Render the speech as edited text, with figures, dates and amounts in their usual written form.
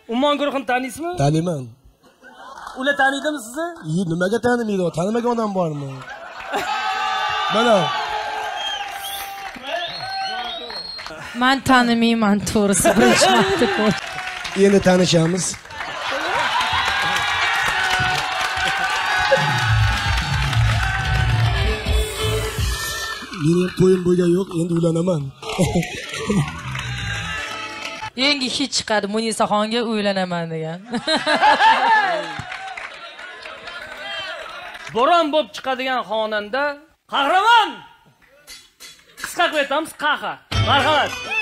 Ummon guruhini taniysizmi? Taniyman. Ular taniydimi sizni? Nimaga tanimaydi? Tanimagan odam bormi? Mana. Men tanimayman, to'g'risi birinchi marta ko'rdim. Endi tanishamiz. Mening to'yim bo'lgan yo'q, endi uylanaman. Yangi hit chiqadi, Munisaxonga uylanaman degan. Bo'ron bo'lib chiqadigan xonanda qahramon. Qisqa qilib aytamiz, qaha. Marhamat.